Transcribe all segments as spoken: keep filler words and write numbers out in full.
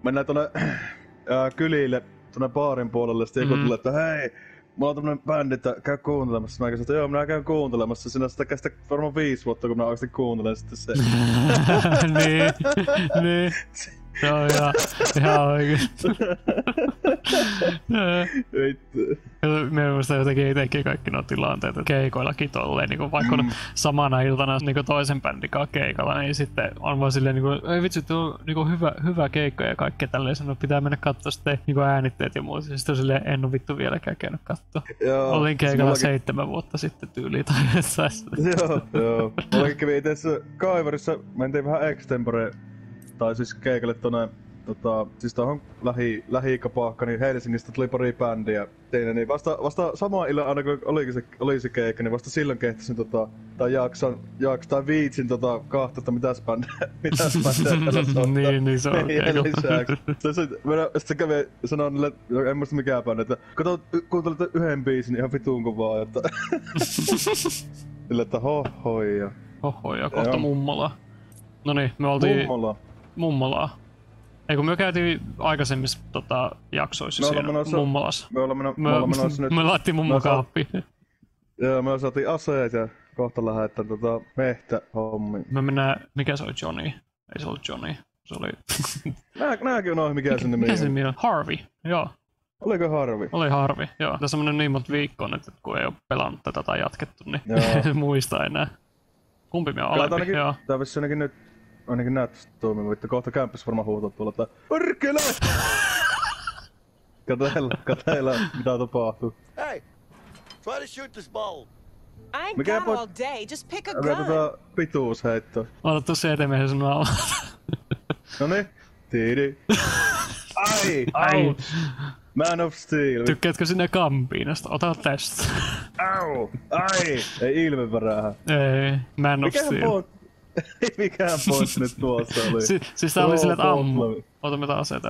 mennään tonne ää, kylille, tonne baarin puolelle, sitten joku Mm. tulee, että hei, mulla on tämmönen bändi, että käy kuuntelemassa. Mä käsin, että joo, minä käyn kuuntelemassa. Siinä sitä kestää varmaan viisi vuotta, kun mä oikeesti kuuntelen sitten se. niin, niin. Se on ihan, ihan oikeesti. Vittu. Mä muistan jotenkin itekin kaikki nuo tilanteet, että keikoillakin tolleen, niin vaikka mm. samana iltana niin toisen bändin kanssa keikalla, niin sitten on vaan silleen, niin kuin, ei vitsi, tuo on niin hyvä, hyvä keikko ja kaikkea tälleen, sanoo, pitää mennä katsoa sitten niin äänitteet ja muut. Ja sitten on silleen, en ole vittu vieläkään käynyt katsoa. Joo, olin keikalla mullakin seitsemän vuotta sitten tyyliin tai jossain. Joo, joo. Mullakin kävi itse asiassa Kaivarissa, mentiin vähän extempore, tai siis keikalle tonne, tota, siis tohon lähi, lähikapaakka, niin Helsingistä tuli pari bändiä teine, niin vasta, vasta sama illan aina kun oli se, oli se keikka, niin vasta silloin kehtäsin tota, tai jaksan, jaks, tai viitsin tota kahta, että mitäs bändejä, mitäs bändejä tällä soittaa. niin, niin se on lisäksi. Se, se, se, se kävi sanoa niille, en muista mikään bändi, että kato, kuuntelette yhden biisin ihan vituun kovaa, että sille, että hohoi ja... Hohoi ja kohta mummola. Noniin, me oltiin... Mummola. Mummolaa. Eikö me käytiin aikaisemmissa tota, jaksoissa siinä menossa, mummolassa? Me ollaan menossa, me, me, ollaan menossa nyt... Me laittiin mummokaappiin. Joo, me saatiin aseet ja kohta lähdetään tota mehtähommiin. Me mennään... Mikä se oli Johnny? Ei se ollut Johnny. Se oli... Nää, nääkin on ohi, mikä sen nimi on. Mikä sen nimi on? Harvey, joo. Oliko Harvey? Oli Harvey, joo. Tässä on mennyt niin monta viikkoa nyt, että kun ei oo pelannut tätä tai jatkettu, niin en muista enää. Kumpi me on alempi, ainakin, joo. Tää vissi ainakin nyt... Ainakin näyttäisi toimimaan, mutta kohta kämppäs varmaan huutaa tuolla, että PERKELE! Katella, katella, mitä tapahtuu. Hey, try to shoot this ball. I ain't Mikä got po- all day. Just pick a Mä gun. tota pituusheittoa. Mä otan tossa eteen sun alla. Noniin. Tiidi. Ai! Ai! Man of Steel. Tykkäätkö sinne kampiinasta? Ota tästä. Au! Ai! Ei ilmevärähä. Ei, Man of Mikähän Steel. po- Ei mikään pointti nyt tuossa oli. Si- siis tää oli silleen, että ammu. Problem. Ota mitä aseita.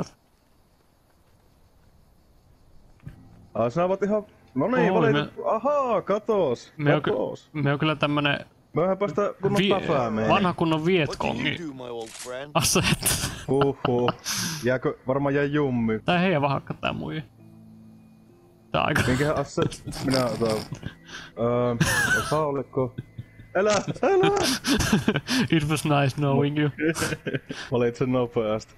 Ai sinä oot ihan... No niin, Oli, valitit... Ahaa, katos. Me on, Katos. ky- me on kyllä tämmönen Mehän päästä kunnon vi- täfää meihin. vanha kunnon What do you Vietkongi do, my old friend? aseet. Huhhuh. Jääkö varmaan jäi jummi. Tää heidän vahakka tää muija. Tää on aika... Minkähän asse... Minä otan... Öö... Saulikko... Älä! Älä! It was nice knowing you. Valitsen nopeasti.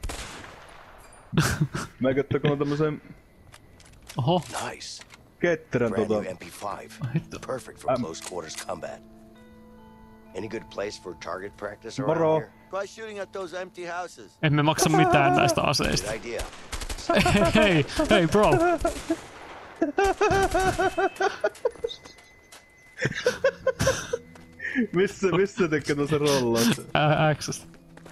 Mä kättä kun on tämmösen Oho. Nice. ketterän Brand tota... new M P five. Hitto. Perfect for Um, close quarters combat. Any good place for target practice Moro. around here? Try shooting at those empty houses. Emme maksa mitään näistä aseista. Good idea. Hei, hei bro. Missä, missä tekee tuossa rollauksen? Ä- Xstä.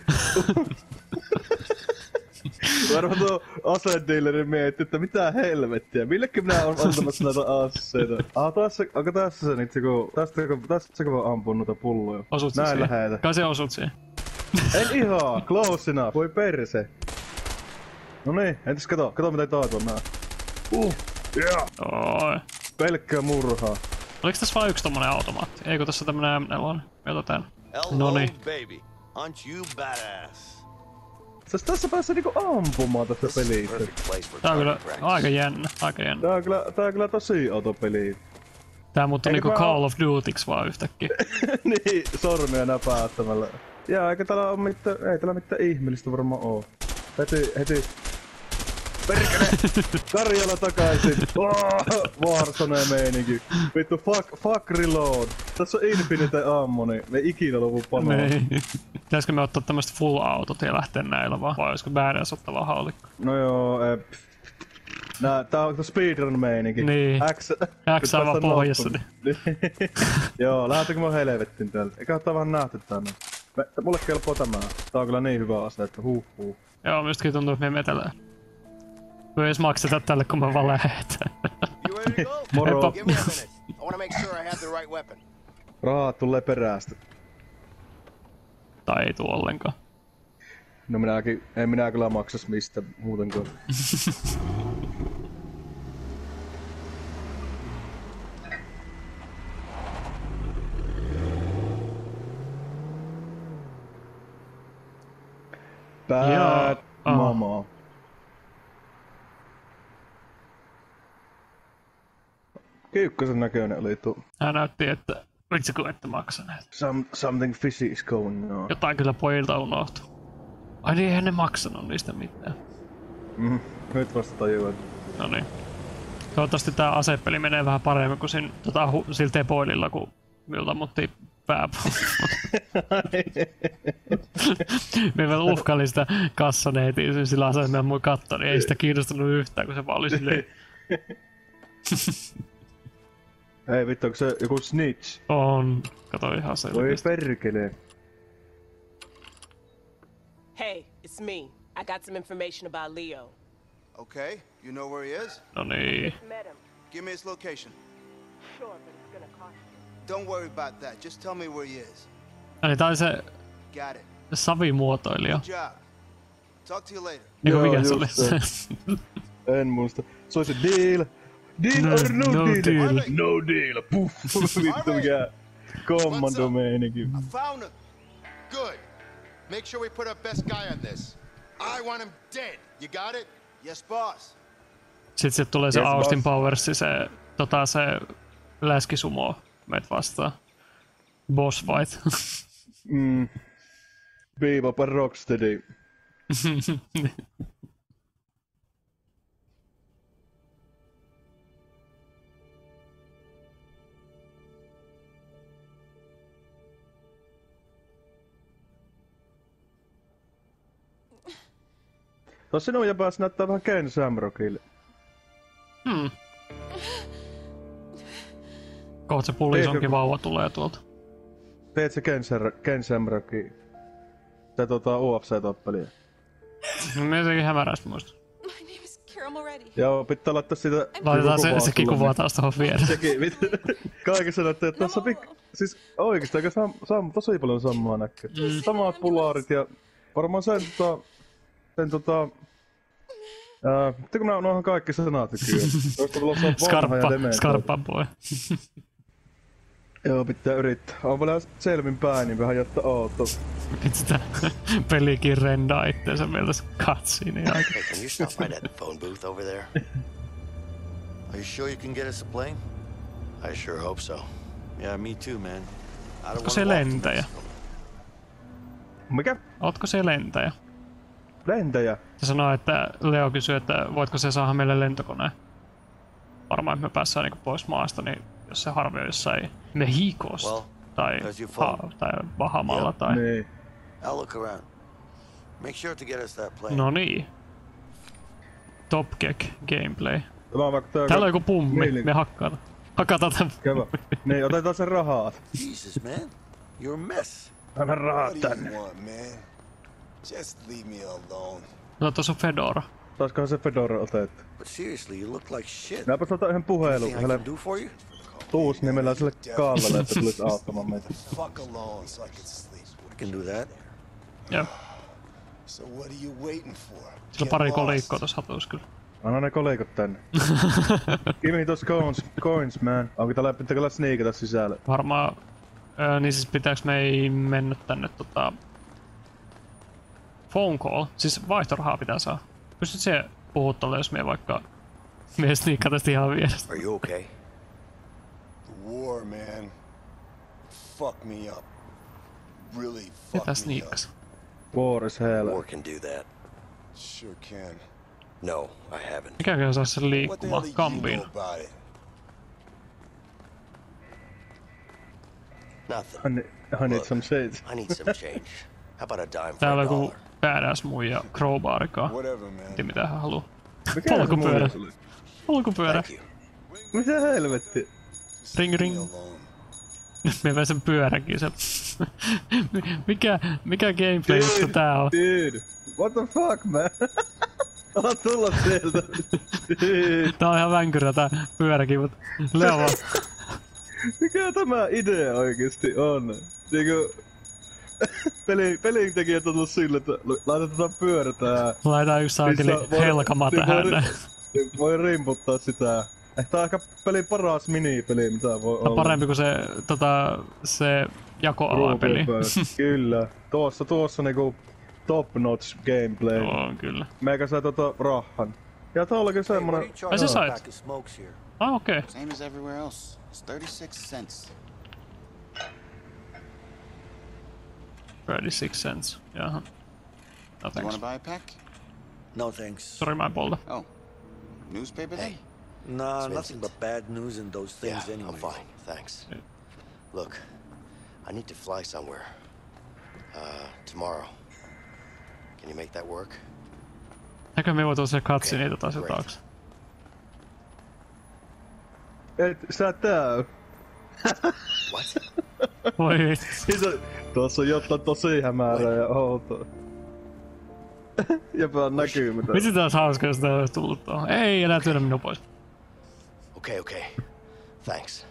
Varmaan tuo asedealeri mietti, että mitä helvettiä, millekin minä olen antamassa näitä aseita. Ah, tässä, onko tässä se nyt joku, tästä joku, tästä joku ampuu noita pulloja. Osut se Näin siihen. lähetä. Kai se osut siihen. En ihan, close enough, voi perse. No niin, entäs kato, kato mitä tää on nää. Uh, yeah. Oi. Pelkkää murhaa. Oliko tässä vain yksi tommonen automaatti? Eikö tässä tämmönen M neljä? Me otetaan. Hello, Noniin. baby. Aren't you badass? Sä tässä pääsee niinku ampumaan tästä This is the pelistä. perfect place for Tää on kyllä target practice. aika jännä, aika jännä. Tää on kyllä, tää on kyllä tosi outo peli. Tää muuttui Eikö niinku mä Call oo- of Dutyks vaan yhtäkkiä. Niin, sormia näpäyttämällä. Jaa, eikä täällä oo mitään, ei täällä mitään ihmeellistä varmaan oo. Heti, heti. Perkele! Karjala takaisin! Oh, Warzone meininki. Vittu, fuck, fuck reload. Tässä on infinite ammo, niin me ei ikinä lopu panoa. Niin. Pitäisikö me ottaa tämmöstä full autot ja lähteä näillä vaan? Vai olisiko badass ottava haulikko? No joo, eh, pff. Nää, tää on speedrun meininki. Niin. X, X on vaan pohjassa, niin. Joo, lähdetäänkö mä helvettiin täältä? Eikä ottaa vähän nähty tänne. Me, mulle kelpoo tämä. Tää on kyllä niin hyvä ase, että huh huh. Joo, minustakin tuntuu, että me metellään. Me ei edes makseta tälle, kun mä vaan lähetään. You ready to go? Moro. Give me a minute. I wanna make sure I have the right weapon. Rahat tulee perästä. Tai ei tuu ollenkaan. No minäkin, en minä kyllä maksas mistä muutenkaan. Bad Joo. Ah. mama. Kiukkasen näköinen oli tuo. Hän näytti, että vitsi kun ette maksaneet. Some, something fishy is going on. Jotain kyllä pojilta unohtuu. Ai niin, eihän ne maksanut niistä mitään. Mm, nyt vasta tajuan. No niin. Toivottavasti tää asepeli menee vähän paremmin kuin siinä, tota, hu, sillä tepoililla, kun miltä ammuttiin pääpuolta. Me vielä uhkailin sitä kassaneetiin sillä aseella, että mä katsoin, niin ei sitä kiinnostanut yhtään, kun se vaan oli silleen. Ei vittu, onko se joku snitch? On. Kato ihan Voi selkeästi. perkelee. Hey, it's me. I got some information about Leo. Okay, you know where he is? No niin. Met him. Give me his location. Sure, but it's gonna cost you. Don't worry about that. Just tell me where he is. Eli tää oli se Got it. savimuotoilija. Good job. Talk to you later. Eiku Joo, mikä se oli just se? En muista. Se oli se deal. Deal No- or no, no deal? deal. No deal. Puff. Vittu mikä kommando meininki. I found him. Good. Make sure we put our best guy on this. I want him dead. You got it? Yes, boss. Sitten sit tulee se Yes, Austin boss. Powersi, se, tota, se läskisumo meitä vastaan. Boss fight. Mm. Bebop and Rocksteady. Tuossa sinun jäbäs näyttää vähän Ken Shamrockille. Hmm. Kohta se pulisonkin vauva tulee tuolta. Teet se Ken, Sher- Ken Shamrocki. Se tota U F C-tappelija. Mä jotenkin hämärästi muista. My name is Carol Moretti. Joo, pitää laittaa siitä... Laitetaan se, kuvaa sekin sulle, kuvaa niin- taas tohon viereen. Sekin, mit... Kaikessa näyttää, että tässä on pik... Siis oikeesti aika sam... sam... tosi paljon samaa näkyy. Mm. Samat pulaarit ja... Varmaan sen tota... Sen tota... Ää... Sitten kun nää on kaikki sanat nykyään. Toista tulla se on vanha ja Skarppa, dementoitu. skarppan puoli. Joo, pitää yrittää. On vielä selvin päin, niin vähän jättä outo. Nyt sitä pelikin rendaa itteensä meiltä se cutscene aika. Hey, can you stop by that phone booth over there? Are you sure you can get us a plane? I sure hope so. Yeah, me too, man. I don't Ootko wanna se walk to lentäjä? Mexico. Mikä? Ootko se lentäjä? Lentäjä? Se sanoi, että Leo kysyi, että voitko se saada meille lentokoneen. Varmaan, että me päässään niinku pois maasta, niin jos se harvi on jossain Mexicosta Well, tai, there's your ha, phone. tai Bahamalla Yeah. tai... Niin. I'll look around. Make sure to get us that plane. No niin. Top Geek gameplay. Tämä on vaikka tää... Täällä on joku pummi, Niin. me hakkataan. Hakataan tämän. Kävä. Niin, otetaan sen rahat. Jesus, man. You're a mess. Anna rahat What do tänne. you want, man? Just leave me alone. No tuossa on Fedora. Saiskohan se Fedora otettu? But seriously, you look like shit. Minäpä otan yhden puhelun. Anything I Hele can do for you? tuusnimellä sille Kaallalle, että tulis auttamaan meitä. Fuck alone so I can sleep. I can do that. Joo. So what are you waiting for? Sillä on pari kolikkoa tossa hatussa kyllä. Anna ne kolikot tänne. Give me those coins, coins man. Onko täällä, pitääkö täällä sneakata sisälle? Varmaan... Öö, niin siis pitääks me ei mennä tänne tota... Phone call? Siis vaihtorahaa pitää saa. Pystyt se puhut tolle, jos me vaikka... Me sniikkaa tästä ihan vierestä. Are you okay? The war, man. Fuck me up. Really fuck Mitä me up. sniikkas? War is hell. War can do that. Sure can. No, I haven't. Mikäkö saa sen What the hell liikkumaan do you kampiin? know about it? Nothing. I need, I need some shit. I need some change. How about a dime for Täällä a on joku dollar? badass muija crowbarikaa. Whatever, man. Tiedä mitä hän haluu. Mikä se Polkupyörä. muija oli? Polkupyörä. Thank you. Mitä helvetti? Ring ring. Leave me alone. Me vei sen pyöränkin se. mikä, mikä gameplay juttu tää on? Dude, what the fuck man? Ala tulla sieltä. Dude. Tää on ihan vänkyrä tää pyöräkin, mut Leo vaan. Mikä tämä idea oikeesti on? Niinku... Peli, pelintekijät on tullut sille, että laitetaan pyörä tää. Laitetaan yksi saakeli Missä voi- helkama niin tähän voi- näin. niin voi rimputtaa sitä. Eh, tää on ehkä pelin paras minipeli, mitä voi Tää on olla. parempi kuin se, tota, se jakoaluepeli. Kyllä. Tuossa, tuossa niinku top notch gameplay. On kyllä. Meikä sai tota rahan. Ja tää olikin Hey, what semmonen... are you Ai sä charging for a sait? pack of smokes here? Ah, okei. Okay. Same as everywhere else. It's thirty-six cents. thirty-six cents. Jaha. No You thanks. wanna buy a pack? No thanks. Sorry, my polta. Oh. Newspaper Hey. day? Nah, It's nothing Vincent. but bad news in those things Yeah, anyway. I'm fine, thanks. Look, I need to fly somewhere. Uh, tomorrow. Can you make that work? Näkö me voitu se katsi Okei, niitä taas great. taakse? Et sä tää. What? Voi Iso, tuossa on jotain tosi hämärää ja outoa. Jäpä on näkyy mitä. Vitsi taas hauska, jos tää olisi tullut tuohon. Ei enää työnnä minua pois. Okay, okay. Thanks.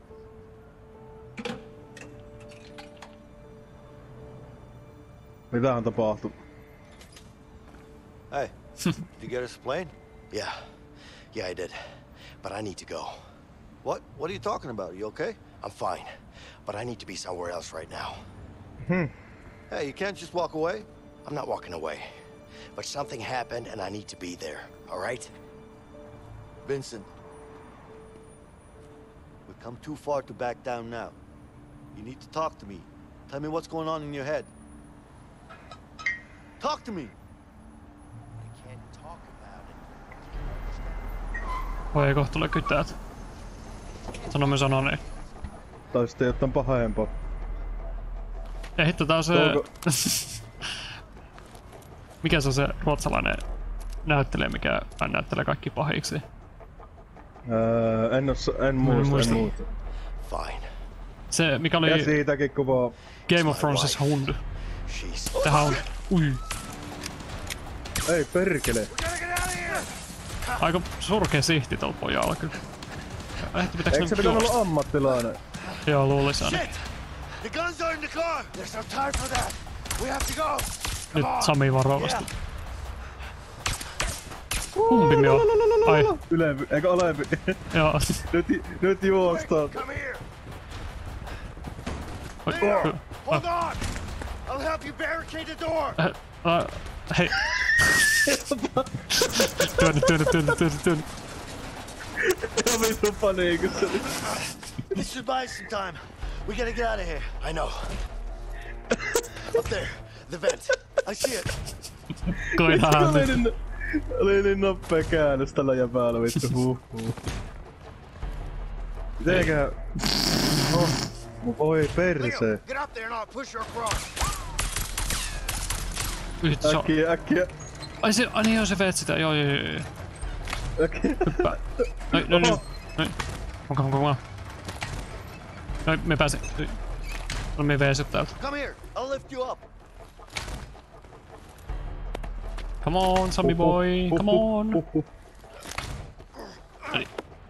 Mitähän tapahtui? Hey, did you get us a plane? Yeah. Yeah, I did. But I need to go. What? What are you talking about? You okay? I'm fine. But I need to be somewhere else right now. Hey, you can't just walk away. I'm not walking away. But something happened and I need to be there. All right? Vincent, we've come too far to back down now. You need to talk to me. Tell me what's going on in your head. Talk to me. I can't talk about it. Voi ei kohta tule kytäät. Sano me sano niin. Tai sitten jotain pahempaa. Ja hitto tää on se... Onko- Mikä se on se ruotsalainen näyttelijä, mikä hän näyttelee kaikki pahiksi? Öö, en, os, en muista, muista. en muista. Fine. Se, mikä oli Ja siitäkin kuvaa. Game of Thrones' Hund. She's... Tähän on... Ui. Ei perkele. Aika surkea sihti tuolla pojalla kyllä. Ehti pitääks Eikö se nyt pitänyt juosta? olla ammattilainen? Joo, luulis aina. The guns are in the car. There's no time for that. We have to go. Nyt Sami varovasti. Kumpi me on? Ai, Ylempi, eikö alempi? joo. Nyt, nyt juostaan. Come here. Oi, There. ky- Hold on. I'll help you barricade the door. äh, äh, hei. Työnnä, työnnä, työnnä, työnnä, työnnä. Ihan vittu paniikissa. This should buy some time. We gotta get out of here. I know. Up there. The vent. I see it. Koinahan Oli nyt. niin, oli niin nopea käännös tällä jäbäällä vittu. Huh, huh. Mitenkä... Oh, voi persee. Get up there and I'll push her across. Nyt se on. Äkkiä, äkkiä, Ai se, ai niin joo se veet sitä, joo joo joo. äkkiä. Hyppää. Noin, noin, noin. Noin. Onko, onko, onko. Noin, me pääsin. No me veesit täältä. Come here. I'll lift you up. Come on, Sami boy, come on. Huh, huh. Eli.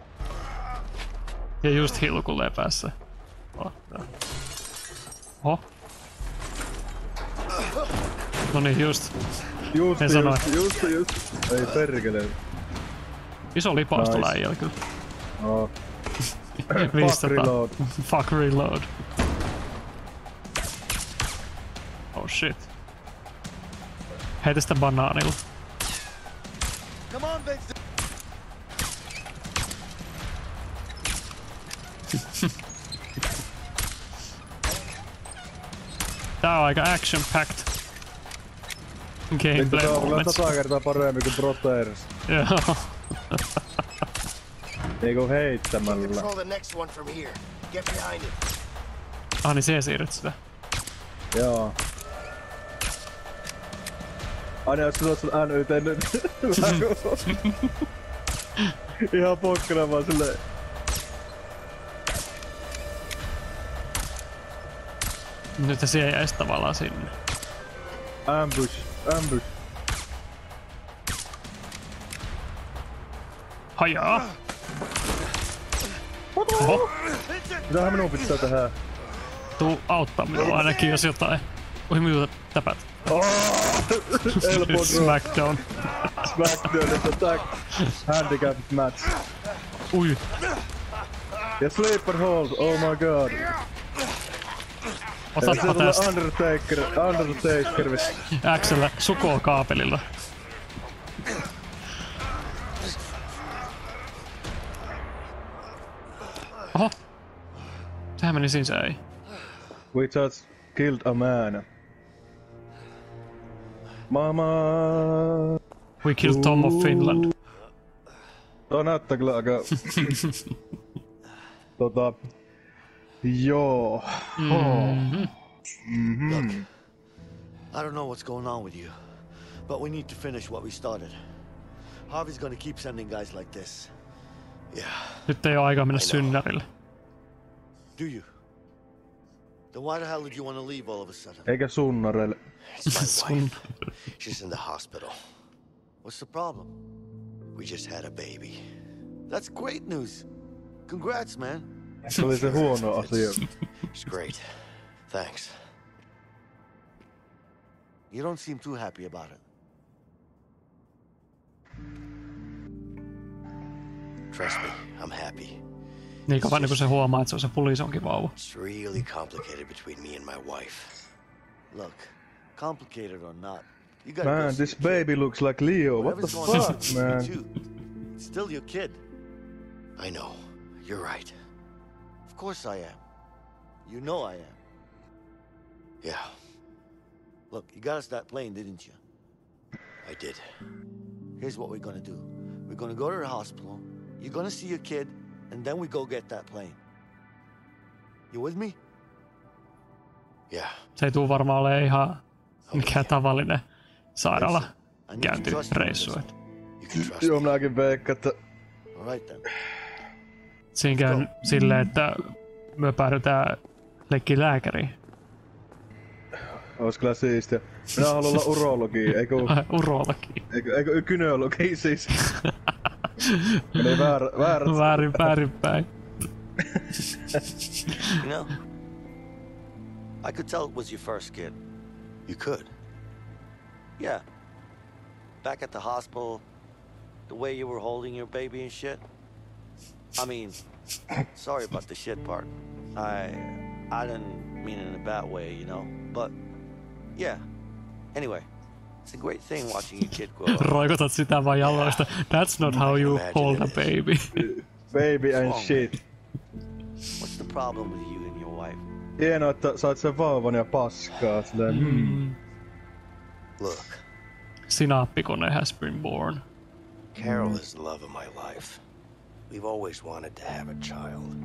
Ja just hilkulee päässä. Oh, joo. Oho. No niin, just. Just, En sanoin. just, just, just. Ei perkele. Iso lipaus Nice. tulee äijällä kyllä. Oh. viisisataa. reload. Fuck reload. Oh shit. Heitä sitä banaanilla. Come on, Vincent. Tää on aika action-packed Vittu gameplay tää on kyllä moments. sata kertaa parempi kuin Brothers. Joo. Niinku heittämällä. Control the next one from here. Get behind it. Ah niin siihen siirryt sitä. Joo. Aina jos sä tuot sun N Y T nyt. Ihan pokkana vaan silleen. Nyt se siihen jäisi tavallaan sinne. Ambush, ambush. Hajaa! Oho, Mitähän minun pitää tehdä? tuu auttaa minua ainakin jos jotain. Oi minulta täpät. Elbow drop, Smackdown. smackdown, attack, handicap match. Ui. Ja sleeper hold, oh my god. Ja Otatpa se tulee tästä. Undertaker, Undertaker. Xllä sukoo kaapelilla. Oho! Sehän meni sisäin. We just killed a man. Mama. We killed Tom of Finland. Tuo näyttää kyllä aika... tota... Joo. Mm-hmm. Mm-hmm. Look, I don't know what's going on with you, but we need to finish what we started. Harvey's gonna keep sending guys like this. Yeah. Nyt ei oo aika mennä synnärille. Do you? Then why the hell did you want to leave all of a sudden? Eikä sunnareille. It's my wife. She's in the hospital. What's the problem? We just had a baby. That's great news. Congrats, man. Se oli se huono asia. It's great. Thanks. You don't seem too happy about it. Trust me, I'm happy. Niin kauan niin kun se huomaa, että se on se pulisonkin vauva. It's really complicated between me and my wife. Look, complicated or not, you gotta go Man, see this your kid. baby looks like Leo. What the Whatever's going on fuck, with you, man? too. It's still your kid. I know. You're right. Of course I am. You know I am. Yeah, Look, you got us that plane, didn't you? I did. Here's what we're gonna do. We're gonna go to the hospital. You're gonna see your kid, and then we go get that plane. You with me? Yeah. Se ei tuu varmaan ole ihan mikään tavallinen sairaala I need you to trust me on käyntireissu. this et You can trust Joo, me. minäkin veikkaan, että... one. All right then. Siinä käy silleen, että me päädytään leikkiin lääkäriin. Ois kyllä siistiä. Minä haluan olla urologi, eikö... Urologi. Eikö, eikö gyneologi siis? Meni väärä... väärä... Väärin, väärinpäin. You know, I could tell it was your first kid. You could. Yeah. Back at the hospital, the way you were holding your baby and shit. I mean, sorry about the shit part. I I didn't mean it in a bad way, you know. But yeah. Anyway, it's a great thing watching your kid grow up. Roikotat sitä vaan jaloista. That's not how you hold a baby. Baby and wrong, shit. What's the problem with you and your wife? Hienoa, että sait sen vauvan ja paskaa. Silleen, mm. Look, Sinaappikone has been born. Carol is the love of my life. We've always wanted to have a child.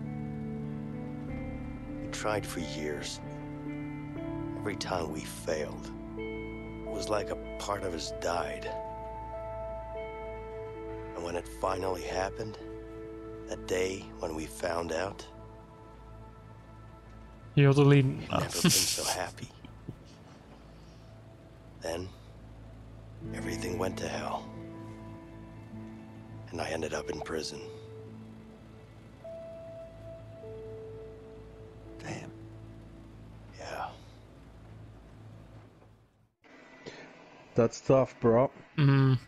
We tried for years. Every time we failed, it was like a part of us died. And when it finally happened, that day when we found out, Joutui linnaan. never been so happy. Then, everything went to hell. And I ended up in prison. Damn. Yeah. That's tough, bro. Mm.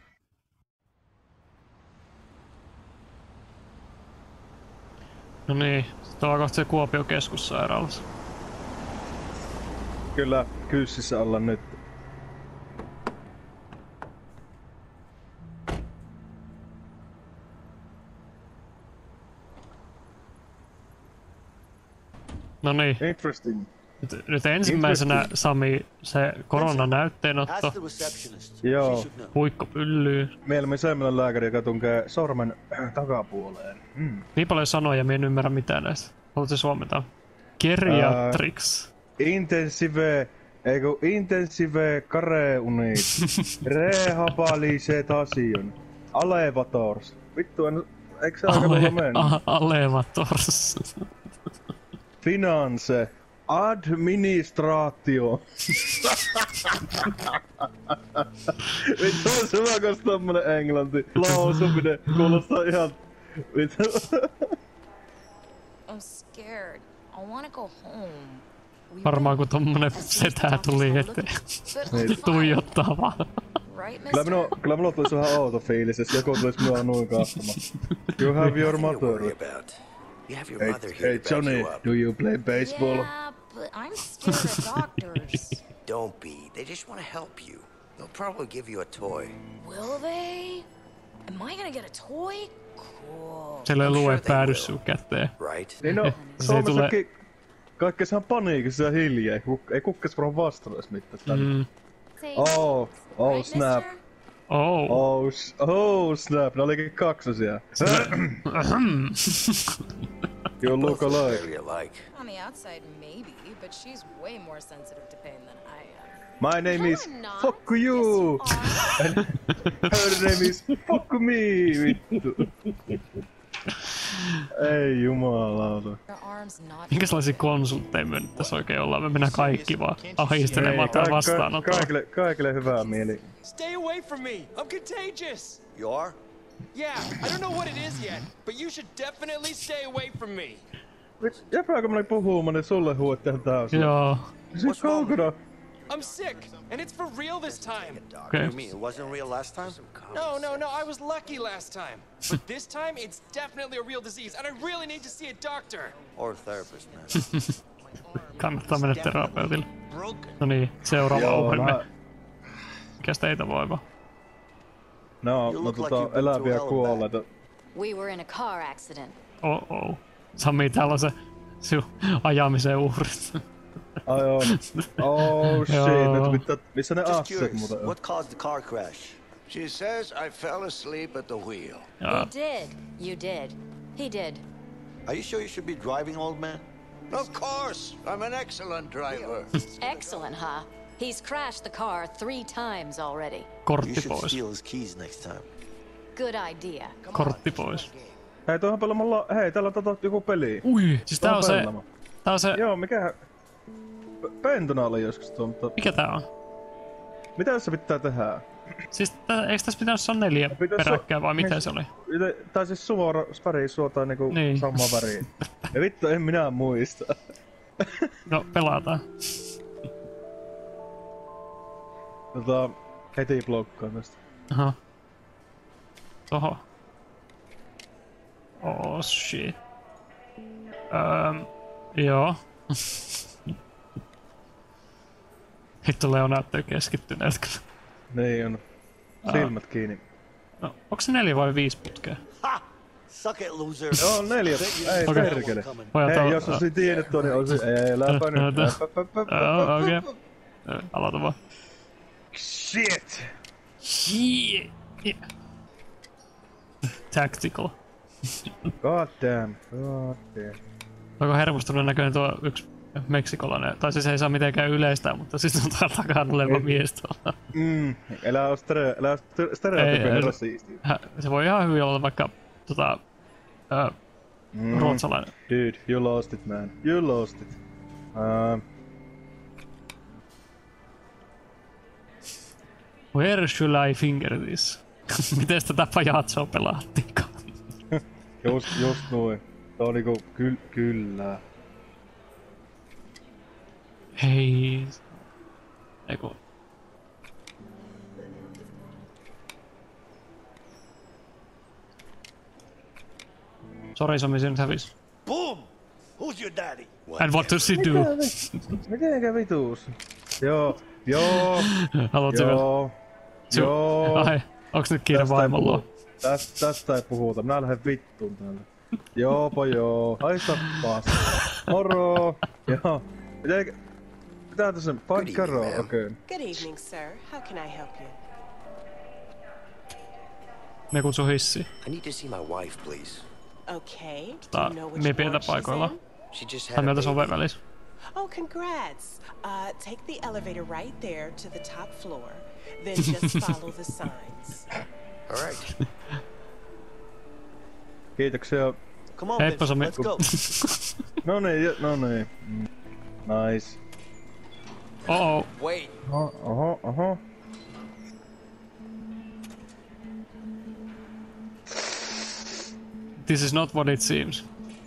No niin, sitten on kohta se Kuopion keskussairaalassa. Kyllä kyssissä ollaan nyt. No niin, Interesting. nyt, nyt ensimmäisenä Sami se koronanäytteenotto, Ask the receptionist. Joo. She should know. puikko pyllyy. Mieluummin semmonen lääkäri, joka tunkee sormen takapuoleen. Mm. Niin paljon sanoja, minä en ymmärrä mitään näistä. Haluatko suomentaa? Geriatrics. Intensive, eiku intensive kareunit. Rehabilitation. Alevators. Vittu, en, eikö se aika mulla mennyt? Ale, Alevators. Finance. Administraatio. Vittu, on se vaan kos tommonen englanti. Lausuminen kuulostaa ihan... Vittu. I'm scared. I wanna go home. We Varmaan kun went- tommonen As soon as setää doctors tuli all eteen. looked- but I'm fine, Tuijottaa vaan. right, Kyllä mister? minua, kyllä minulla tulisi vähän outo fiilis, jos joku tulisi minua noin katsomaan. You have your Nothing to worry mother. about. You have your Hey, mother here hey to back Johnny, you up. do you play baseball? Yeah, but I'm scared of doctors. Don't be. They just want to help you. They'll probably give you a toy. Will they? Am I gonna get a toy? cool. Siellä ei lue päädy sun käteen. Right? Niin no, Se ei tule... Suomessakin kaikki saa paniikissa ja hiljaa, ei, kuk- ei kukkes varmaan vastata edes mitään. Mm. Oh, oh snap. Oh. Oh, s- oh snap, ne olikin kaksosia. You look alike. Very alike. On the outside, maybe, but she's way more sensitive to pain than I am. My name No, is I'm not. fuck you. And her name is fuck me, vittu. Ei jumalauta. Her arms not. Minkälaisia konsultteja me nyt tässä oikein ollaan? Me mennään kaikki vaan ahistelemaan tai vastaanottoon. Kaikille, kaikille hyvää mieli. Stay away from me! I'm contagious! You are? Yeah, I don't know what it is yet, but you should definitely stay away from me. Jäpääkö mä olin puhumaan, niin sulle huuettiin täysin. Joo. Se kaukana. I'm sick, and it's for real this time. Okay. You mean it wasn't real last time? No, no, no, I was lucky last time. But this time, it's definitely a real disease, and I really need to see a doctor. Or a therapist, man. Kannattaa mennä terapeutille. No niin, seuraava Joo, ohjelma. mä- Mikäs teitä voiva? No, no tota, eläviä kuolleita. We were in a car accident. Oh oh. Sami, täällä on se sinun ajamisen uhrit. Ai on. Oh shit, Joo. nyt pitää, missä ne Just akset curious, muuten on? what caused the car crash? She says I fell asleep at the wheel. Joo. He did. You did. He did. Are you sure you should be driving, old man? Of course, I'm an excellent driver. Excellent, huh? He's crashed the car three times already. You Kortti should pois. steal his keys next time. Good idea. Kortti pois. Hei, tuohon pelaamalla, hei, täällä on tota joku peli. Ui, siis tää on se... Pelaama. Tää on se... Joo, mikä... P- Pentona oli joskus tuo, mutta... Mikä tää on? Mitä tässä pitää tehdä? Siis tää, eikö tässä pitänyt olla neljä Pitäis peräkkäin vai niin- mitä se oli? Ite- Tai siis suora väri suotaa niinku Niin. samaa väriä. Ja vittu, en minä muista. No, pelataan. Tota, heti blokkaan tästä. Aha. Toho. Oh shit. Öm, joo. Hitto Leo näyttää keskittyneeltä kyllä. Niin on. Silmät kiinni. No, onko se neljä vai viisi putkea? Ha! Suck it, loser. Joo, neljä. Ei Okei. perkele. Pojat Hei, on- jos olisin tiennyt tuon, niin olisin... Ei, läpä nyt. Joo, okei. Ö, Aloita vaan. Shit! Shit! Yeah. Tactical. God damn. God damn. Onko hermostunut näköinen tuo yksi meksikolainen? Tai siis ei saa mitenkään yleistää, mutta siis on täällä takana oleva mies tuolla. Mm, elää ole stereo, elää ole stereotypinen rasisti. Hä- Se voi ihan hyvin olla vaikka tota... Ö, Mm. ruotsalainen. Dude, you lost it, man. You lost it. Uh, Where should I finger this? Miten tätä pajatsoa pelaattiinkaan? just, just noin. Tää on niinku kyl, kyllä. Hei. Eiku. Sori, Sami, se nyt hävis. Boom! Who's your daddy? And what does he do? Mitenkä vitus? Joo, joo, Haluatko vielä? joo, Su- joo. Ai, onks nyt kiire Tästä ei vaimolla? puhu- Tästä, tästä ei puhuta, minä lähden vittuun täällä. Joopa joo, haista paska. Moro! Joo, mitenkä... Mitä tässä on? Pankkaro, okei. Okay. Good evening, sir. How can I help you? Me kutsu hissi. I need to see my wife, please. Okay. Do Tää you know which mie pientä ward she's paikoilla. in? She just Tai had a meiltä se on baby. välissä. Oh, congrats. Uh, take the elevator right there to the top floor. Then just follow the signs. All right. Kiitoksia. Come on, Heippa, bitch, Sami. let's go. No niin, jo- no niin. Mm. Nice. Oh, Wait. Oho, oho, oho. this is not what it seems.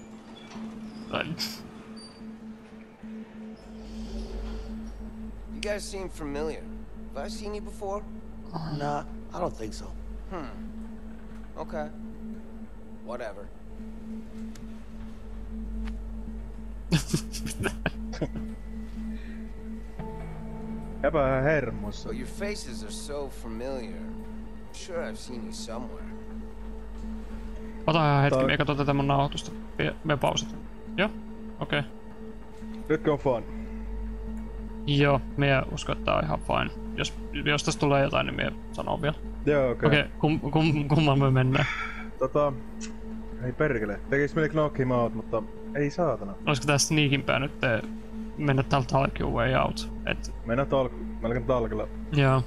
You guys seem familiar. Have I seen you before? Nah, I don't think so. Hmm. Okay. Whatever. Jäpä hermossa. But your faces are so familiar. I'm sure I've seen you somewhere. Ota ihan hetki, Tää- me katson tätä mun nauhoitusta. Me, me pausit. Joo? Okei. Okay. Nytkö on fun? Joo, me uskon, että tää on ihan fine. Jos, jos tästä tulee jotain, niin me sanon vielä. Joo, okei. Okei, okay, kum, kum, kumman me mennään? Tota... Ei perkele. Tekis mieli knock him out, mutta ei saatana. Olisiko tää sneakinpää nyt te, mennä täällä talk your way out? Et... Mennään talk... melkein talkilla. Joo.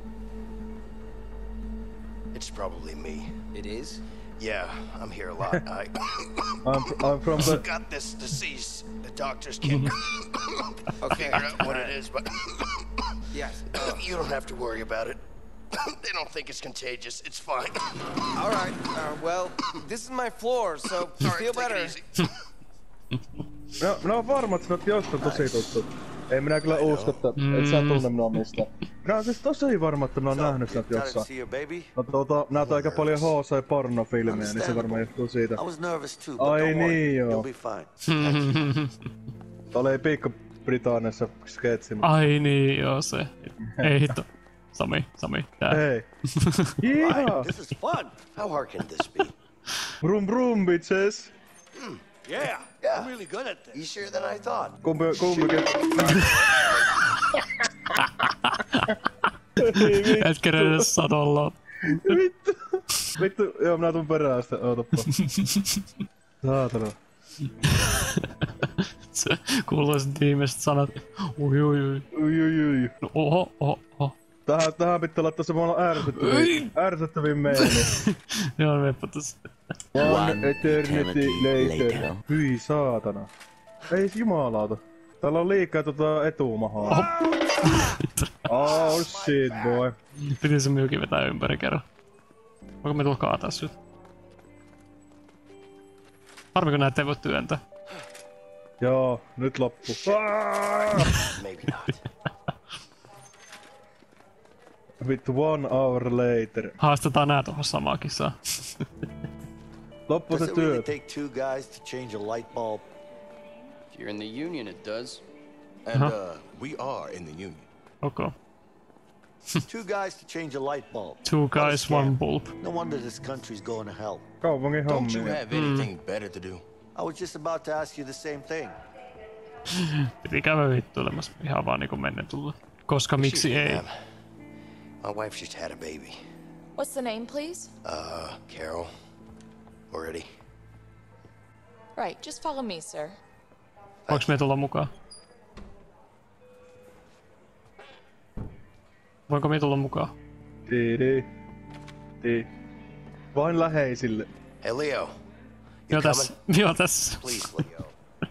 It's probably me. It is? Yeah, I'm here a lot. I I'm, I'm from the... got this disease. The doctors can't Okay. figure out what it is, but Yes. you don't have to worry about it. They don't think it's contagious. It's fine. All right. Uh, well, this is my floor, so All right, feel take better. it easy. No, minä oon varma, että sinä oot jostain tosi tuttu. Ei minä kyllä usko, että et sä tunne minua mistään. Minä oon siis tosi varma, että minä oon nähnyt sinut Excited to jossain. see your baby? No tuota, näet aika paljon H C-pornofilmejä, niin se varmaan johtuu siitä. I was nervous too, but Ai don't worry. niin You'll joo. be fine. Tää oli Pikku-Britanniassa sketsi. Ai niin, joo se. Ei hitto. Sami, Sami, tää. Hei. Yeah. This is fun. How hard can this be? Brum brum, bitches. Yeah, yeah. I'm really good at this. Easier than I thought. Kumpi, kumpikin. Et kerennyt sanolla. Vittu. Vittu, joo minä tuun perään sitä, ootappa. Saatana. Se kuuluu sit viimeiset sanat. Ui ui ui. Ui ui ui. No, oho, oho, oho. Tähän, tähän pitää laittaa semmoilla ärsyttäviin, ärsyttäviin meemi. Joo, meppä tossa. One eternity later. Hyi saatana. Ei jumalauta. Täällä on liikaa tota etumahaa. Oh shit boy. Piti se myykin vetää ympäri kerran. Voinko me tulla kaataa sut? Harmiko näitä ei voi työntää? Joo, nyt loppu. Maybe not. Vittu one hour later. Haastetaan nää tohon samaan kisaan. Loppu Does se it really työ. take two guys to change a light bulb? If you're in the union, it does. And, Uh-huh. uh, we are in the union. Okay. Two guys to change a light bulb. Two What a guys, scam. one bulb. No wonder this country's going to hell. Kaupungin Don't you hommia. have anything better to do? I was just about to ask you the same thing. Piti käydä vittuilemassa ihan vaan niinku menne tulla. Koska miksi ei? Ma'am, my wife just had a baby. What's the name, please? Uh, Carol. Already. Right, just follow me, sir. Voinko me tulla mukaan? Voinko me tulla mukaan? Tiidi. Ti. Vain läheisille. Hey, Leo. Joo tässä. Joo tässä. Please, Leo.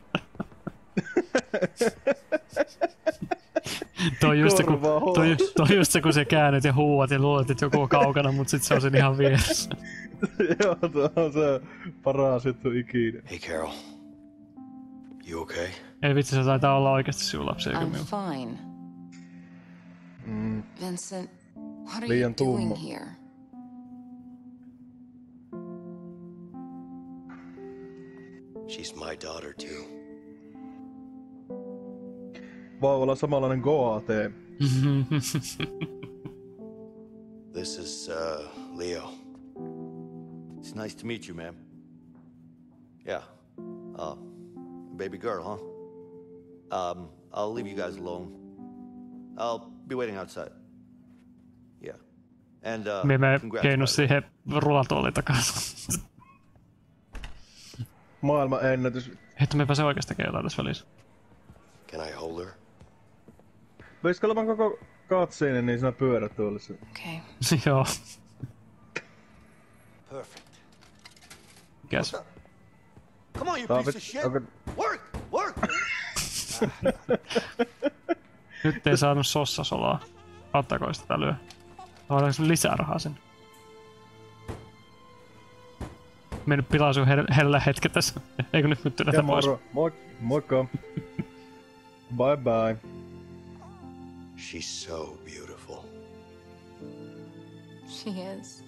Toi on just se, kun, Korvaa toi, hoos. toi just se, kun sä käännet ja huuat ja luulet, että joku on kaukana, mut sit se on sen ihan vieressä. Joo, tuo on se paras juttu ikinä. Hey, Carol. You okay? Ei vitsi, se taitaa olla oikeesti sinun lapsi eikä I'm minun. fine. Mm. Vincent, what are Liian you doing tumma. here? She's my daughter, too. Voi olla samanlainen Goate. This is, uh, Leo. It's nice to meet you, ma'am. Yeah. Uh, baby girl, huh? Um, I'll leave you guys alone. I'll be waiting outside. Yeah. And, uh, Me me congrats, keinu by the way. siihen rulatuoliin takaisin. Maailman ennätys. Että me pääse oikeesti tekemään jotain tässä välissä. Can I hold her? Veisikö olevan koko katsiini, niin sinä pyörät tuolle se. Okay. Joo. Perfect. Mikäs? Come on, you Tää on piece of vit- shit. onko- Work! Work! Nyt ei saanut sossasolaa. Auttaako sitä tätä lyö? Saadaanko lisää rahaa sen? Mennyt pilaa sun her- hellä hetken tässä. Eikö nyt nyt Ja tätä pois? moro. Moi, moikka. Bye bye. She's so beautiful. She is.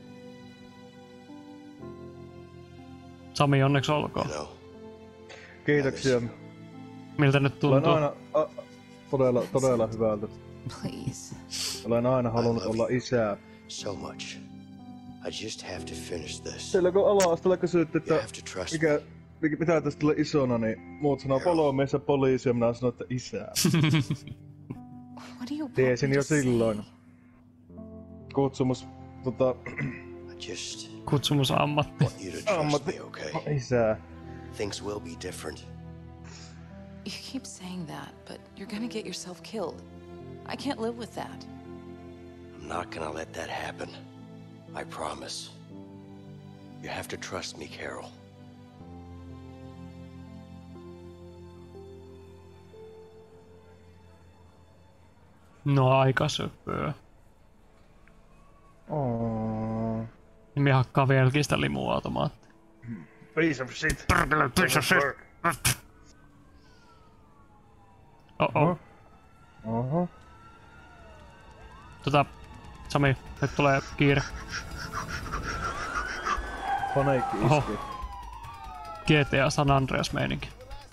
Sami, onneksi olkoon. You know, Kiitoksia. Miltä nyt Olen tuntuu? aina a, todella, todella hyvältä. Please. Olen aina halunnut I love olla you. isää. so much. I just have to finish this. Siellä kun ala-asteella kysyttiin, että You have to trust mikä, mikä, mitä tästä tulee isona, niin muut sanoo palomies ja poliisi ja minä sanon, että isää. What do you want Tiesin me jo to say? silloin. Kutsumus, tota... I just Kutsumusammatti. want you to trust Ammatti. me, okay? Isää. Things will be different. You keep saying that, but you're gonna get yourself killed. I can't live with that. I'm not gonna let that happen. I promise. You have to trust me, Carol. No aika söpöä. Oh. Nimi hakkaa vieläkin sitä limuautomaattia. Piece of shit. Perkele, piece of shit. Oh-oh. Oho. Tota, Sami, nyt tulee kiire. Paneikki Oho. iski. G T A San Andreas meininki.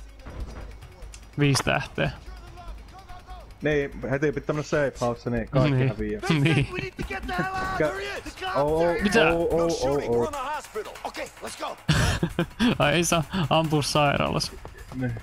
Viisi tähteä. Niin, heti pitää mennä safe house, niin kaikki Niin. häviää. Niin. Mikä? Oh, oh, Mitä? oh, oh, oh, oh. Okay, let's go. Ai ei saa ampua sairaalassa. Niin.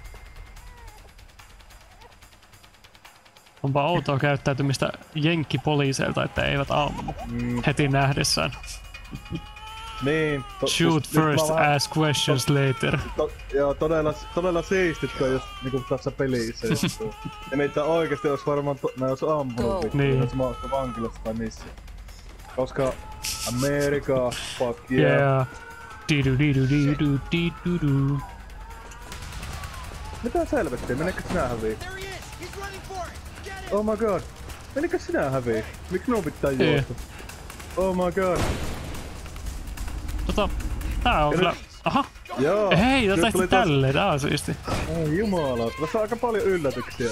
Onpa outoa käyttäytymistä jenkkipoliiseilta, että eivät ammu Mm. heti nähdessään. Niin. To, Shoot siis nyt mä first, vähän- ask questions later. To, joo, todella, todella siistittyä jos niinku tässä pelissä juttuu. Ja niitä oikeesti ois varmaan, to, ne ois ampunut vittu, Niin. jos mä oisko vankilassa tai missä. Koska America, fuck yeah. Yeah. Didu didu didu didu du. Mitä selvettiä? Menikö sinä häviin? Oh my god. Menikö sinä häviin? Miksi minun pitää Ei. juosta? Oh my god. Tota, tää on Ja kyllä... nyt- Aha! Joo. Hei, nyt tätä tuli ehti taas- tälleen, tää on siisti. Ai jumala, tässä on aika paljon yllätyksiä.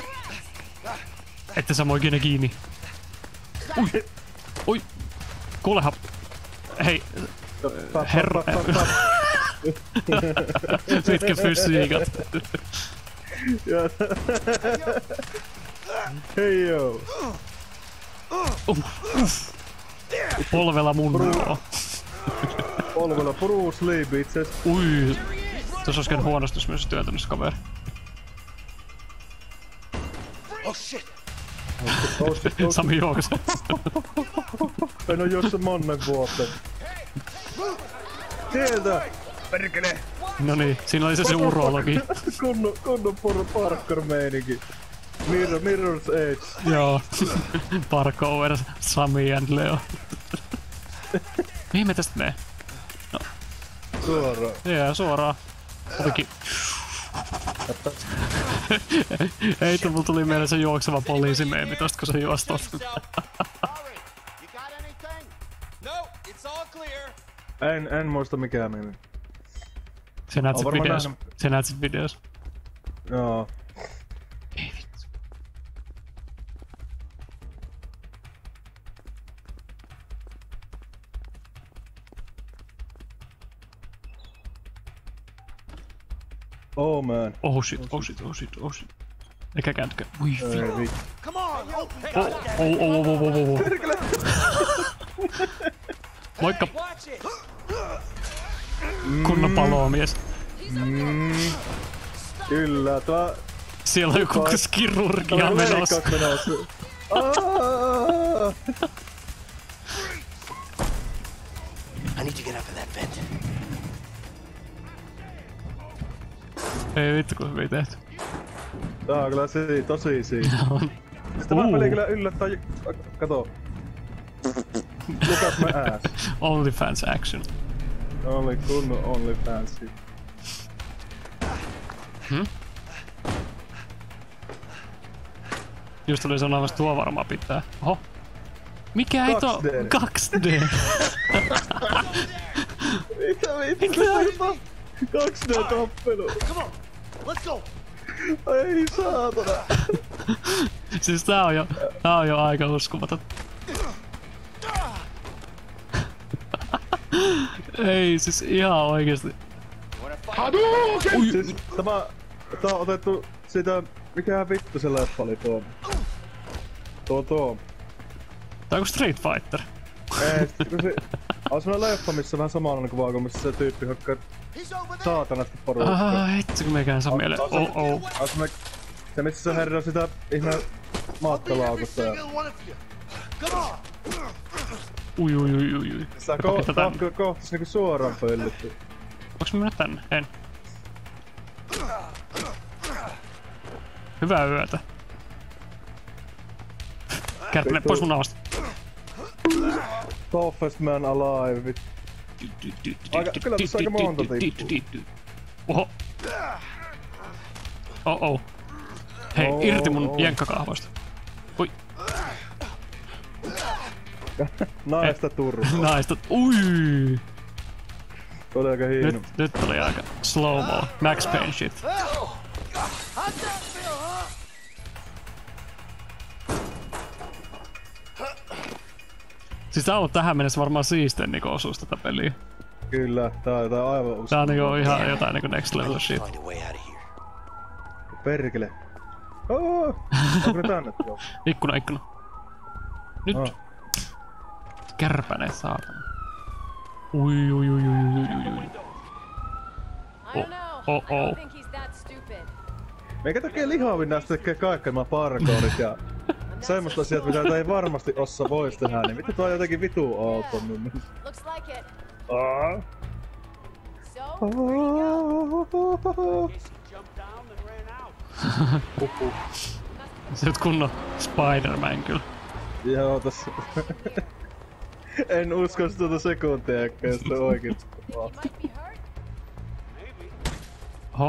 Ette saa mua ikinä kiinni. Ui! Ui! Kuulehan! Hei! Tap, Herra... tap, tap, tap. Mitkä fysiikat? Joo. Hei joo. Uh, uff. Polvella munnoa. Polvella Bruce Lee bitches. Ui! Tuossa olisi käynyt huonosti, jos myös työntänyt kaveri. Oh shit. Sami juoksee. En oo juossa monnen vuotta. Sieltä! Perkele! Noniin, siinä oli se se urologi. Kunnon, kunnon parkour meininki. Mirror, Mirror's Edge. Joo. Parkour, Sami and Leo. Mihin me tästä menee? No. Suoraan. Jää, suoraan. Jotenkin. Ei, mulla tuli mieleen se juokseva poliisimeemi tosta, kun se juosi tosta. No, it's all clear. En, en muista mikään meni. Se näet Oon sit varmaan videos. nähnyt- Se näet sit videos. Joo. Ei vittu. Oh man. Oh shit, oh shit, oh shit, oh shit. Eikä kääntykö. Ui Ei vittu. vittu. Come on, open it. Oh, oh, oh, oh, oh, oh. Moikka. Kunnon palomies. Mm. Kyllä, tää... Siellä on joku kirurgia menossa. menossa. Aaaaaa! I need to get up in that vent. Ei vittu kun hyvin tehty. Tää on kyllä si tosi siitä. Sitä mä peli kyllä yllättää... Kato. Look at my ass. OnlyFans action. Oli kunnon OnlyFans. Hmm? Just oli sanomassa, tuo varmaan pitää. Oho. Mikä ei to... kaksi D. Mitä vittu? kaksi D-tappelu. Come on, let's go. Ei saatana. Siis tää on jo... Tää on jo aika uskomaton. Ei, siis ihan oikeesti. Hadouken! Siis tämä... Tää on otettu siitä... Mikähän vittu se leffa oli tuo? Tuo tuo. Tää on kuin Street Fighter. Ei, kun se... On semmonen leffa, missä vähän samanlainen kuva kuin missä se tyyppi hakkaa saatanasti porukkaa. Ah, hitsi kun meikään saa mieleen. Oh oh. Se missä se herra sitä ihme matkalaukusta ja... Ui ui ui ui ui. Sitä ko kohtas niinku suoraan pöllitty. Voinko mä mennä tänne? En. Hyvää yötä. Kärpäne pois mun naamasta. Toughest man alive. Aika, kyllä tässä aika monta tippuu. Oho. Oh oh. Hei, oh, irti mun oh. jenkkakahvoista. Ui. Naista turvaa. Naista. Ui. Oli aika hieno. Nyt, nyt oli aika slow-mo. Max Payne shit. Siis tää on ollut tähän mennessä varmaan siisteen niinku osuus tätä peliä. Kyllä, tää on jotain aivan uskoa. Tää on niinku ihan jotain niinku next level shit. Perkele. Oh, onko ne tänne tuolla? Ikkuna, ikkuna. Nyt. Oh. Kärpäne, saatana. Ui ui ui ui ui ui ui. Oh, oh, oh. Meikä tekee lihavin näistä tekee kaikki nämä parkourit ja semmoista asiat, mitä ei varmasti ossa vois tehdä, niin mitä tuo on jotenkin vitu outo mun mielestä. Aa. Se on kunnon Spider-Man kyllä. Joo, tässä. En usko tuota sekuntiakaan, jos toi oikeesti. Oho.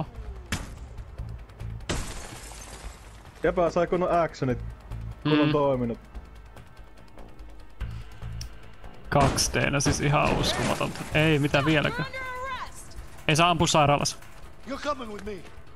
Jäpä sai kunnon actionit, kunnon mm. toiminut. kaksi D, siis ihan uskomatonta. Ei, mitä vieläkö? Ei saa ampua sairaalassa. You're coming with me.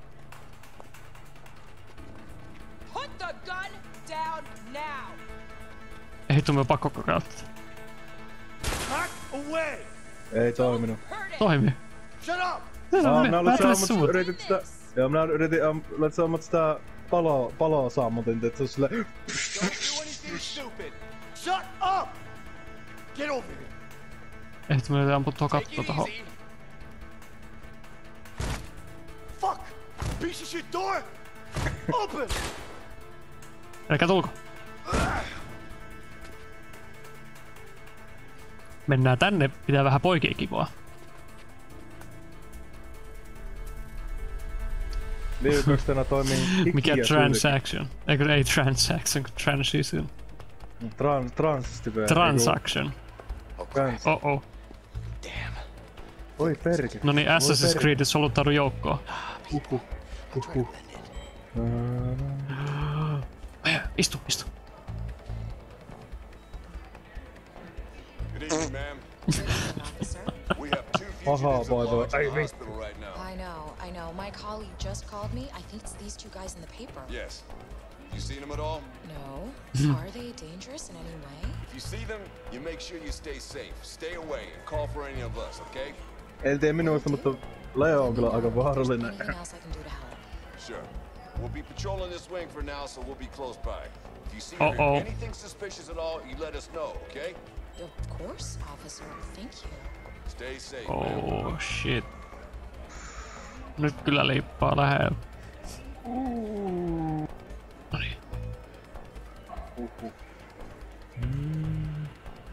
Put the gun down now. Ei tuu, me on pakko kokeilla. Back away. Ei toiminut. Toimi. Shut up. Ah, minä olet saamut, yritit sitä... Joo, minä yritin, olet saamut sitä paloa, paloa sammutin, että se on silleen... Don't do anything stupid. Shut up. Get over here. Ehti me yritetään ampua tuo katto tohon. Fuck. Piece of shit door. Open. Eikä tulko. Mennään tänne, pitää vähän poikien kivoa. Liukoks tänä toimii hikkiä? Mikä transaction? Eikö ei transaction, kun transition. Trans, transitive. Transaction. Trans. Oh oh. Oi perke. No niin, Assassin's Creed soluttaudu joukkoon. Uhu. Uhu. Istu, istu. Good evening, ma'am. We have two Aha, boy, boy. fugitives in the hospital right now. I know, I know. My colleague just called me. I think it's these two guys in the paper. Yes. You seen them at all? No. Are they dangerous in any way? If you see them, you make sure you stay safe. Stay away and call for any of us, okay? En tiedä minusta, mutta Leo on kyllä aika vaarallinen. Anything else I can do to help? Sure. We'll be patrolling this wing for now, so we'll be close by. If you see Uh oh. anything suspicious at all, you let us know, okay? Of course, officer. Thank you. Stay safe. Oh shit. Nyt kyllä liippaa lähellä. Noniin. Mm.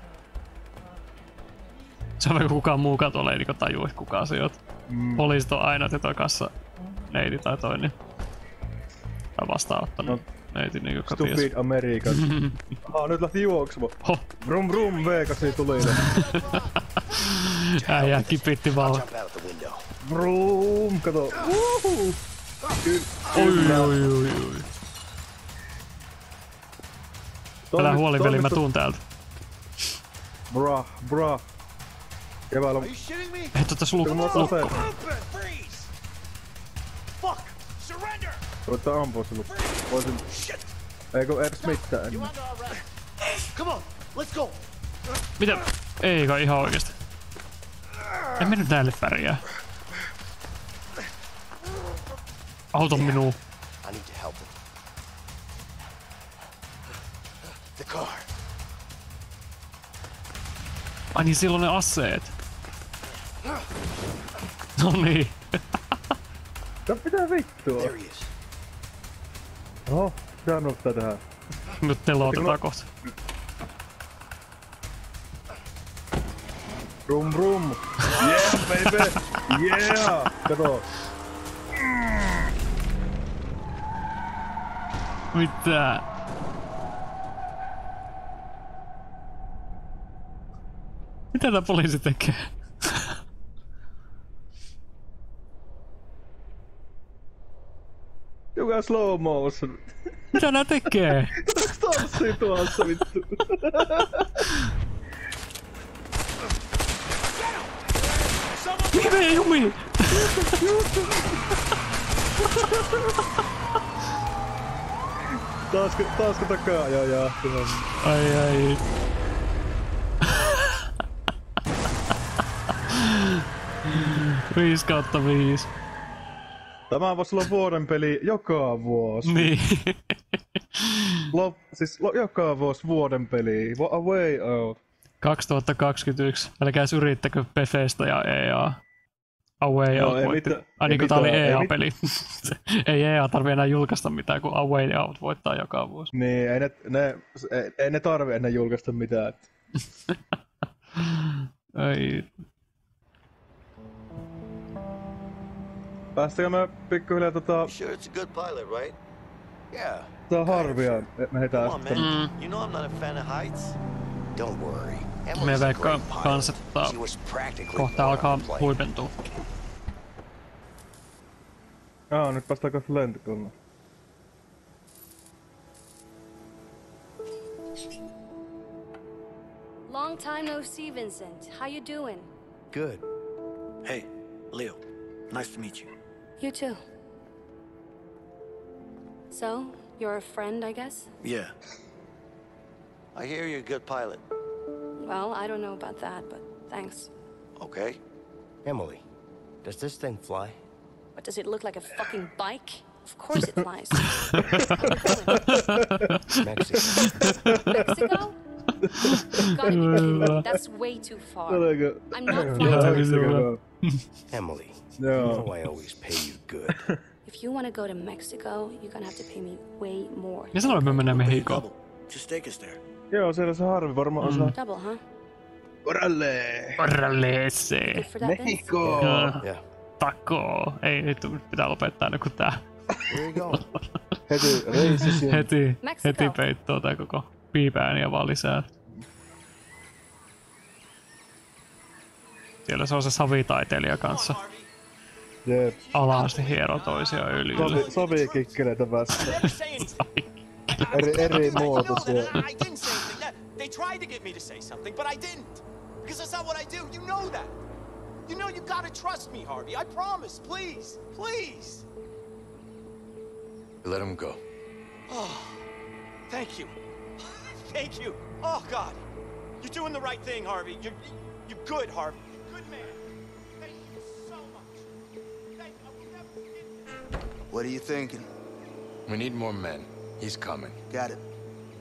Se on kukaan muukaan tuolla ei niinku tajua, kukaan se on. Mm. Poliisit on aina, että toi kassa neiti tai toi, niin... Tai vastaanottanut no. Neiti niinku joka ties. Stupid American. Aha, nyt lähti juoksemaan. Ho. Brum brum, Vegasiin tuli. Äijä kipitti vaan. Brum, kato. Uhu. Oi oi oi oi. Älä huoli veli, mä tuun täältä. Brah, brah. Keväällä... Hei, totas lukko. Lukko. Fuck! Surrender! Voittaa ampua se lukko. Voisin... Eikö edes mitään enää? Come on, let's go! Mitä? Ei kai ihan oikeesti. En mennyt näille pärjää. Auta minua. I need to help him. The car. Ai niin, silloin ne aseet. No niin. No mitä vittua? Oho, sehän on pitää tehdä. Nyt telotetaan kohta. Brum brum! Yeah baby! Yeah! Kato! Mitä? Mitä tää poliisi tekee? Joka slow motion. Mitä nää tekee? Tanssii tuossa vittu. Mikä meidän jumi? Taasko, taasko takaa? Joo, joo. Ai ai. Viisi kautta viisi. Tämä voisi olla vuoden peli joka vuosi. Niin. Lop, siis lo, joka vuosi vuoden peli. A way out. kaksituhattakaksikymmentäyksi. Älkääs yrittäkö Bethesda ja E A. A Way Joo, Out ei voitti. mitään, Ai ei niinku tää oli mitään, ei E A-peli. Ei E A tarvii enää julkaista mitään, kun A Way Out voittaa joka vuosi. Niin, ei ne, ne, ei, ei ne tarvi ennen julkaista mitään. Ei. Päästäkö me pikkuhiljaa tota... Sure it's a good pilot, right? Yeah. Tää on harvia, me heitään Come on, sitten. man. You know I'm not a fan of heights. Don't worry. Me veikkaan kans, että kohta alkaa huipentua. Aa, nyt päästään kohta lentokoneelle. Long time no see, Vincent. How you doing? Good. Hey, Leo. Nice to meet you. You too. So, you're a friend, I guess? Yeah. I hear you're a good pilot. Well, I don't know about that, but thanks. Okay. Emily, does this thing fly? What, does it look like a fucking bike? Of course it flies. Mexico. Mexico? You gotta be kidding me. That's way too far. I'm not flying to Emily, no. You know I always pay you good. If you want to go to Mexico, you're gonna have to pay me way more. Ja sanoin, me menemme Mehikoon. Just take us there. Joo, siellä se Harvi varmaan mm. osaa. Double, huh? Oralle! Oralle se! Mehiko! Yeah. Tako! Ei vittu, pitää lopettaa nyt kun tää. Heti reisisin. Heti, heti peittoo tää koko piipääniä vaan lisää. Siellä se on se savitaiteilija kanssa. Jep. Alasti hiero toisia öljyllä. Savi, savikikkeleitä vastaan. eri, eri muotoisia. I didn't say anything. Yeah, they tried to get me to say something, but I didn't. Because that's not what I do. You know that. You know you gotta trust me, Harvey. I promise. Please. Please. Let him go. Oh, thank you. Thank you. Oh, God. You're doing the right thing, Harvey. You're, you're good, Harvey. You're a good man. Thank you so much. Thank you. I will never forget this. What are you thinking? We need more men. He's coming. Got it.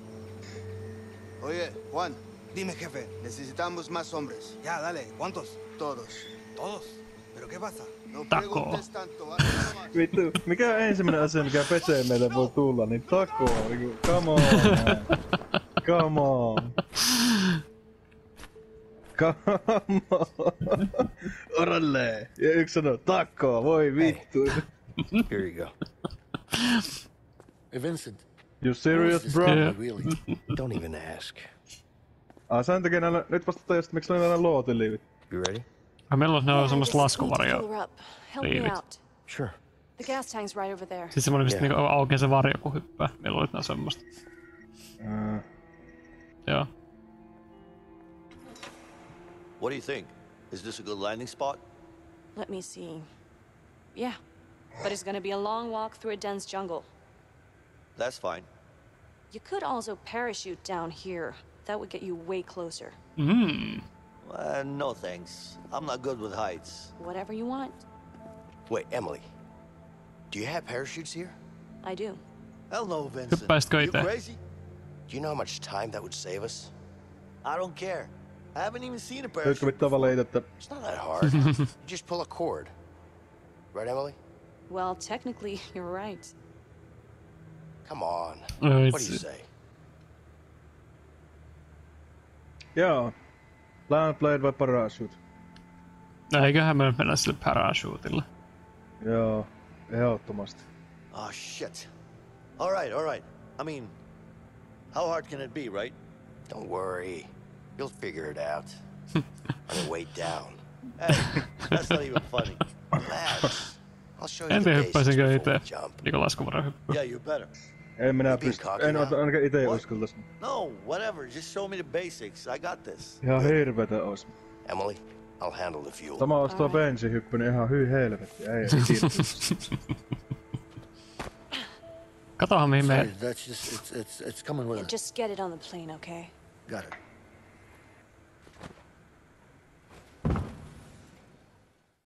Oye, Juan. Dime, jefe. Necesitamos más hombres. Ya, dale. ¿Cuántos? Todos. ¿Todos? ¿Pero qué pasa? No preguntes tanto. Vittu, mikä on ensimmäinen asia, mikä pesee meille voi tulla, niin tako. Come on, man. Come on. Come on. Oralle. Ja yksi sanoo, tako, voi vittu. Here you go. Hey, Vincent. You serious, bro? Yeah. Really? Don't even ask. Ah, sen takia näillä, nyt vasta tajasta, miksi näillä on luotiliivit. You ready? Ai meillä on ne on semmoista laskuvarjoa. Help me out. Sure. The gas tank's right over there. Siis semmonen mistä niinku aukeaa se varjo kun hyppää. Meillä oli nää semmoista. Uh. Joo. What do you think? Is this a good landing spot? Let me see. Yeah, but it's gonna be a long walk through a dense jungle. That's fine. You could also parachute down here. That would get you way closer. Mm. Uh, no thanks. I'm not good with heights. Whatever you want. Wait, Emily. Do you have parachutes here? I do. Hell no, Vincent. Hyppäisitkö You itse? crazy? Do you know how much time that would save us? I don't care. I haven't even seen a Tykkö parachute mitään valitetta? It's not that hard. You just pull a cord. Right, Emily? Well, technically, you're right. Come on. Oh, What do you say? Joo. Landblade vai parachute? No eiköhän me mennä sille parachutella. Joo, ehdottomasti. Oh shit. All right, all right. I mean, how hard can it be, right? Don't worry. You'll figure it out. On your way down. Hey, that's not even funny. Relax. I'll show you En the tiedä, basics hyppäisinkö before we itse jump. niinku laskuvarjohyppyä. Yeah, you better. En minä You being pysty. cocky En now? ota ainakaan ite What? uskaltais. No, whatever. Just show me the basics. I got this. Ihan hirveetä ois. Emily, I'll handle the fuel. Sama ois tuo bensihyppy, niin ihan hyi helvetti. Ei, ei kiitos. Katohan mihin Sorry, me... that's just, it's, it's, it's coming with us. Just get it on the plane, okay? Got it.